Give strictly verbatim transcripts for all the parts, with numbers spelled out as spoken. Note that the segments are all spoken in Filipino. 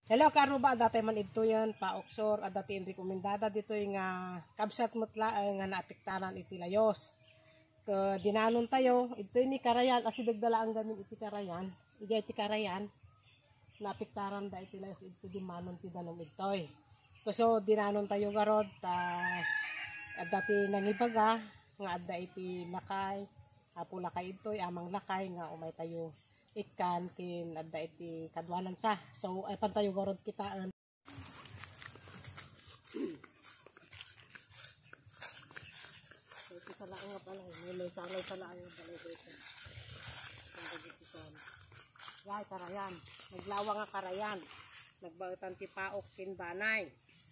Hello karuba, dati man ito yan, pa-oksor, at dati yung rekomendada dito yung nga kabsat mutla nga naapektaran iti layos. Ka dinanon tayo, ito ni karayan, asi dagdala ang gamin iti karayan, igay iti karayan, naapektaran da iti layos, ito di manon ti danom itoy. So dinanon tayo garod, ta, at dati nangibaga, nga adda iti lakay, apo lakay itoy, amang lakay, nga umay tayo ikan kin adda iti kadwanan sa so ay pantayo garod kitaan so ito sa laang nga pala may salay sa laang nga pala dito yay karayan naglawa nga karayan nagbautan ti paok kin banay.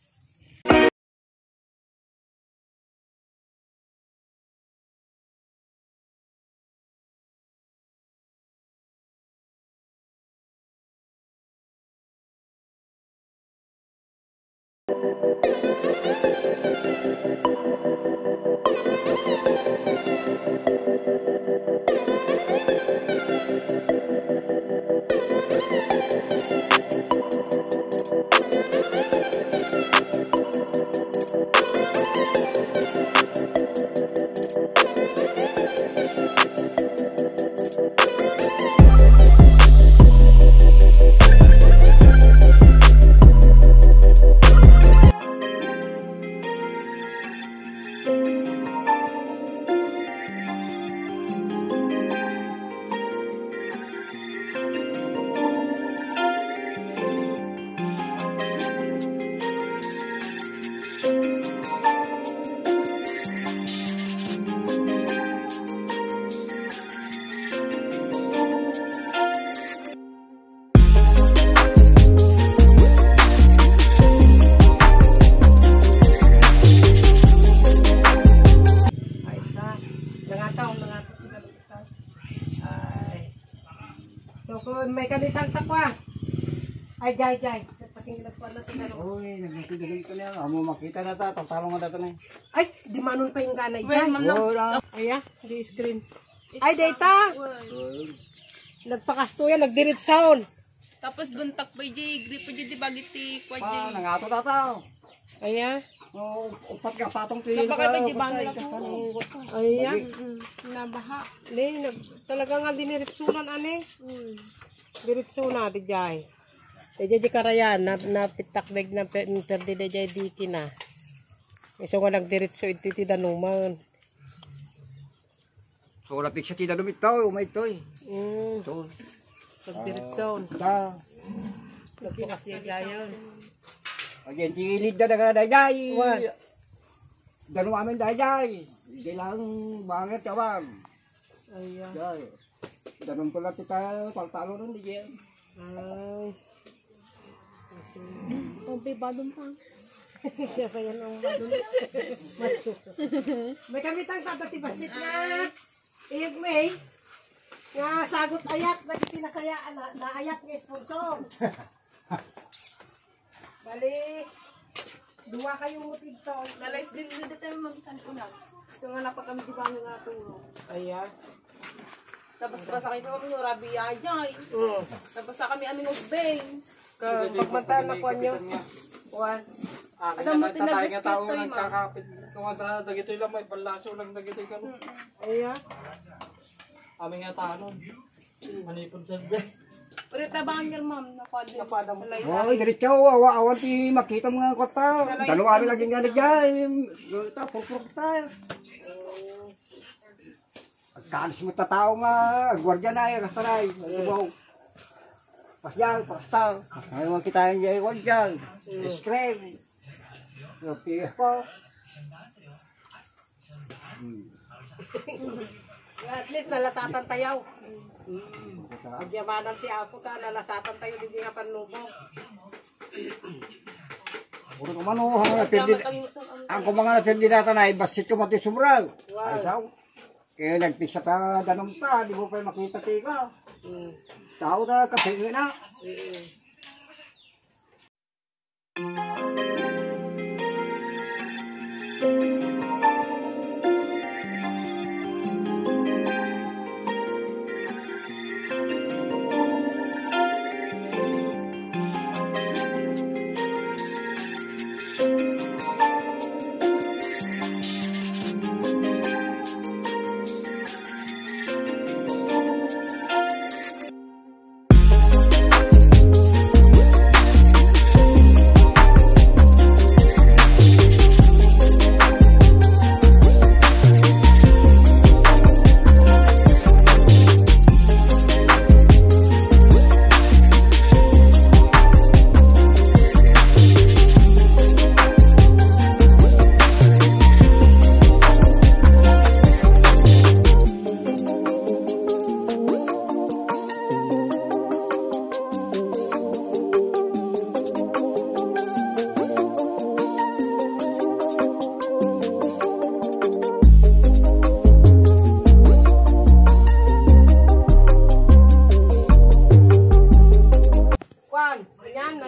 So kung may kanitang takwa, ay jay jay, pasingilad ko na sila. Uy, nagmitigaling ko na. Amo makita na ta, tawtalong nga dito na. Ay, di manon pa yung ganay jay. Wala. Ay, di screen. Ay, data. Nagpakasto yan, nagdirit sound. Tapos buntak pa jay, gripo jay di bagiti kwa jay. Pa, nangato tataw. Ay, Oh, upat ka patong pili. Napakay pa jay bangil ako. ay, Nabaha. Ni, nag, talaga nga diniritsunan, ane. Mm. Diritsuna, di jay. Di jay di karayan, na, napitakbeg na perdi di jay diki na. Iso nga nagdiritso iti ti danuman. So, lapik siya tinanong ito, umay ito eh. Mm, Ito. nagdiritson. Ta. Nagpakas niya gayon. Again, chilid na na dayay. What? Danong amin dayay. Hindi lang bangit kawang. Ay, Jay. Danong pala kita, paltalo nun, di yan. ay. Tompe badong pa. Kaya pa yan ang madulot. Macho. May kamitang tatati basit na. Iyag may. Nga sagot ayat. Nagtinasayaan na, na ayat nga sponsor. Bali. Dua kayong mutid to. Nalays din din dito yung magtanunag. So nga napakami di ba nga tulong. Ayan. Tapos basa kayo pa kami rabi ajay. Mm. Tapos sa kami aming ugbeng. Pagmantaan na ko nyo. One. Adam mo tinag-biscuit to yung ma. Kakapit kumanta dagitoy lang may balaso lang dagitoy kan. Ayan. Aming nga tanon. Manipod sa be. Pero tabang yung ma'am napadin. Napadang. Oy, diretso, awa awan ti makita mga kota. Dalo amin lagi nga nagyay. Ta purpur ta. Kalis mo tatao nga, gwardiya na ay kastaray. Tubaw. Pasyal, pastal. Ayaw kita yung jay gwardiyan. Scream. Rapi ko. At least nalasatan tayo. Agyabanan ti ako ta, nalasatan tayo hindi nga panlubog. Puro ko man oh, ang natindi. Ang kumanga natindi natin ay basit ko mati sumrag. Ay saw. Kaya nagpisa ta ganun pa, di mo pa makita tika. Tao na kasi na.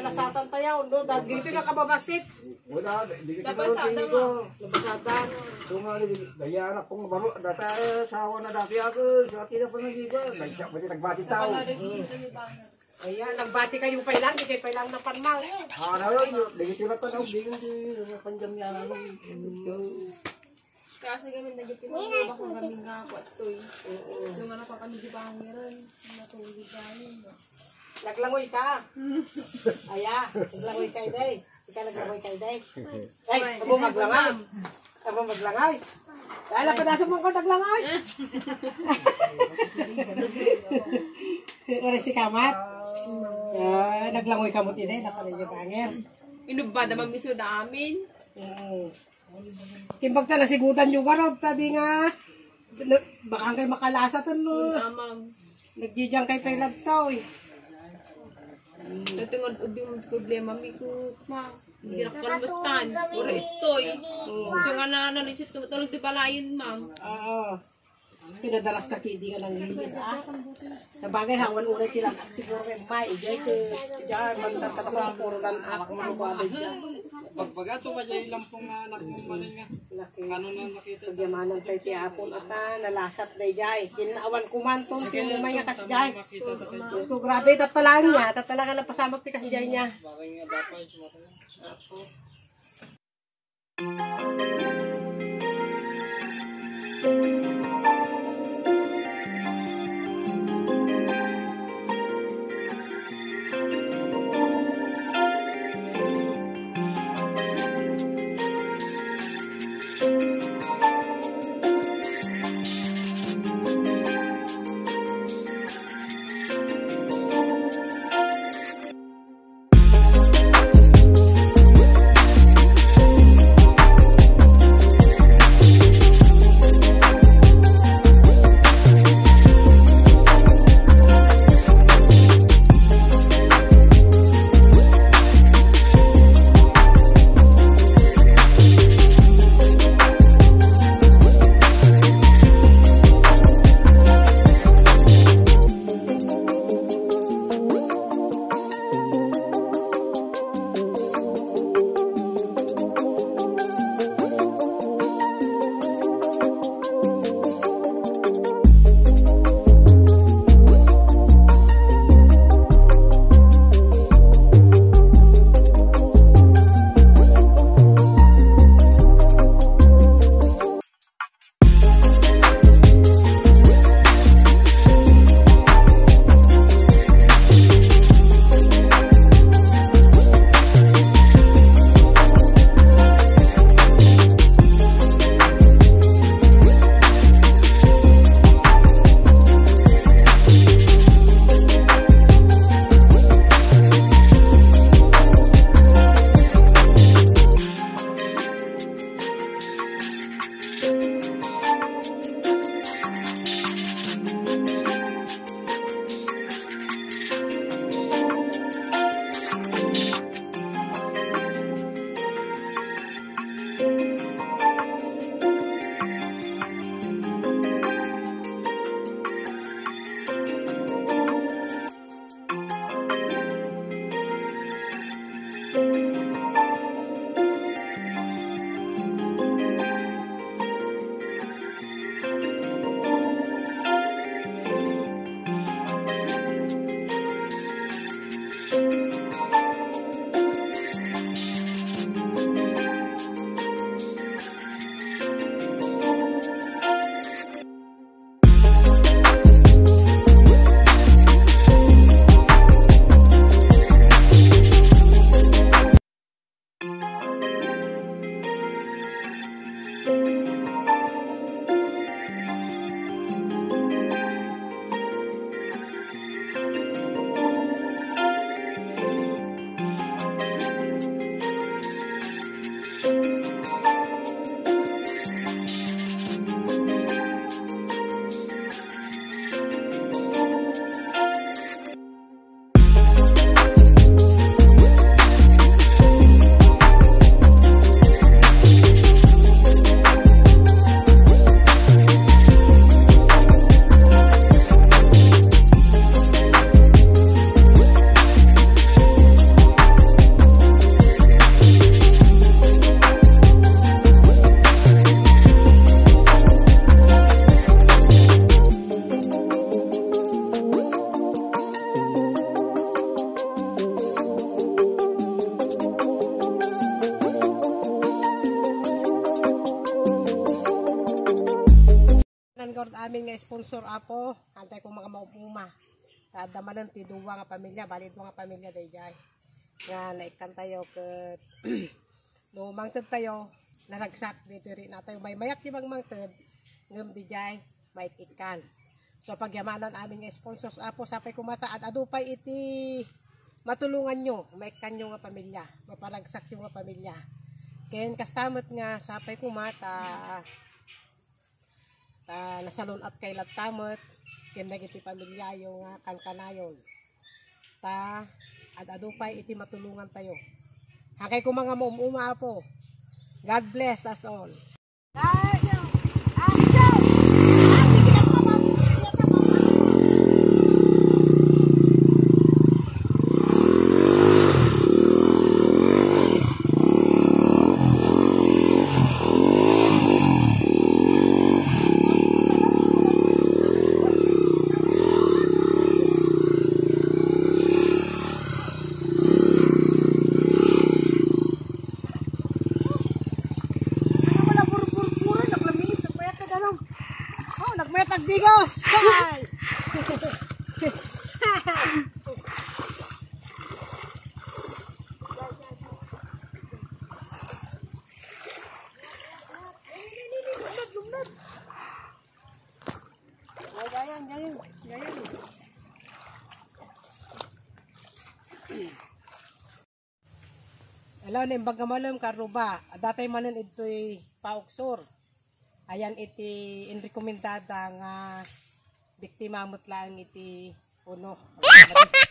nalasatan tayo, no? Dahil dito na kababasit. Wala, hindi ka Nabasada hindi mo. ko. Nabasatan. Doon nga, daya anak kong baro, data, sawa na dati ako, sa atin na pa nag-iba. Nagsiyak ba din, nagbati tao. Ayan, nagbati kayo pa lang, hindi kayo pa lang na panmang. Ah, na yun, hindi ko na pa daw, hindi ko na panjam niya. Kasi kami nagiging mga baka kami nga ako at soy. Yung anak pa kami di bangiran. Natulog kami. Naglangoy ka. Aya, naglangoy ka, Day. Ikaw naglangoy ka, Day. Ay, abo maglangay. Abo maglangay. Dahil pa nasa mo ko naglangoy. Ore si Kamat. Ah, naglangoy ka mo tinay, nakalay yung bangir. Inubad naman miso namin. Mm. Timbag ta nasigutan yung garot, tadi nga. na- Baka kayo makalasa to, no. Amang. Nagjijang kay Pelab to, eh. Natungod udi mo problema mi ko ma. Hindi na kalmutan. Ora istoy. So nga na nalisit ko tulog di palayon ma'am. Oo. Pinadalas ka kidi ka ng linis, ah. Sa bagay, hawan ulit tila. Siguro may may, ijay ko. Ijay, magtatak ko ang puro ng anak mo ng bagay dyan. Pagbaga, tumadya yung lampong nga nagmumali nga. Laki. Ano na nakita? Pagyamanan tayo tiyapon at ah, nalasat na ijay. Kinaawan kumanton, tinumay nga kas ijay. Ito, grabe, tatalaan niya. Tatalaan na pasamag ti kas ijay niya. Bakit nga dapat sumakay. amin nga sponsor apo, antay ko mga maupuma. Tadamanan ti duwa nga pamilya, bali duwa nga pamilya dayjay. Nga naikan tayo ket no mangted tayo, naragsak dito rin na tayo. May mayak di bang mangted, ngem dijay may ikan. So pagyamanan amin nga sponsors apo sapay kumata at adupay iti matulungan nyo, may kanyo nga pamilya, maparagsak yung nga pamilya. Ken kastamot nga sapay kumata ta nasalon at kay lattamot ken dagiti pamilya yung uh, kankanayon. Ta at adupay iti matulungan tayo. Hakay ko mga muumuma po. God bless us all. Digos! Hi! Gayan, gayan, gayan. Hello, nimbag malam karuba. Datay manan ito'y pauksor. Ayan iti inrekomendada nga biktima mutlaan iti puno.